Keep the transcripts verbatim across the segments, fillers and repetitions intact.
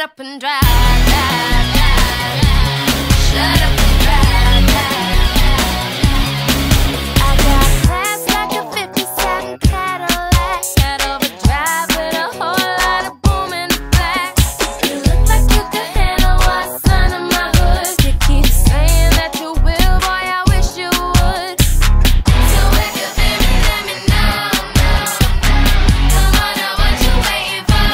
up and drive, drive, drive, drive. Shut up and drive, drive, drive. I got class like a fifty-seven Cadillac, that overdrive with a whole lot of boom in the back. You look like you could handle what's under my hood. You keep saying that you will, boy, I wish you would. So if you feel me, let me know, know, know. Come on, now what you waiting for?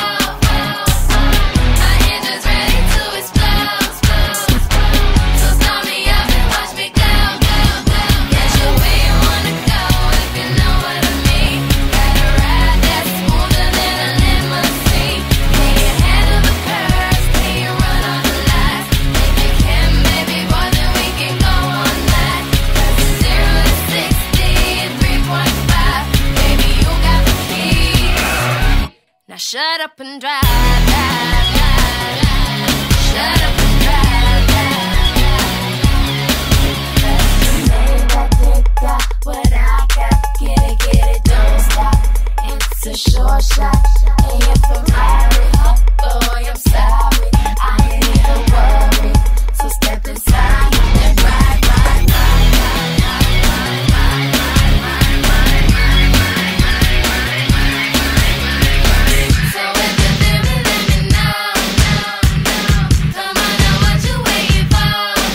My engine's ready to explode, explode, explode. So start me up and watch me go, go, go. Get you where you wanna go, if you know what I mean. Got a ride that's smoother than a limousine. Can you handle the curves? Can you run all the lights? If you can, baby boy, then we can go all night. Cause it's zero to sixty in three point five. Baby, you got the key. Now shut up and drive, drive, drive, drive. Shut up and drive, drive, drive, drive. You made that dick got what I got. Get it, get it, don't stop. It's a short shot, and you're Ferrari. Oh boy, I'm sorry, I ain't even worried. So step inside and ride, ride, ride, ride, ride, ride, ride, ride, ride, ride, ride, ride. So if you feel me, let me know, know, know. Come on, now what you waiting for?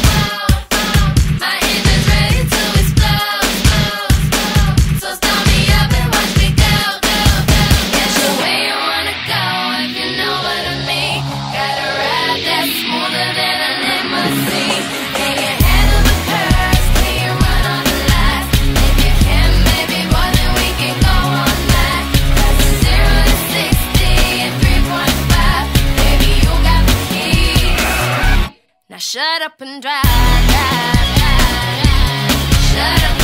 My engine's ready to explode, explode, explode. So start me up and watch me go, go, go. Get you where you wanna go, if you know what I mean. Got a ride that's smoother than a limousine. Can you handle the curves? Can you run all the lights? If you can, baby boy, then we can go all night. Cause it's zero to sixty in three point five. Baby, you got the key. Now shut up and drive, drive, drive, drive. Shut up.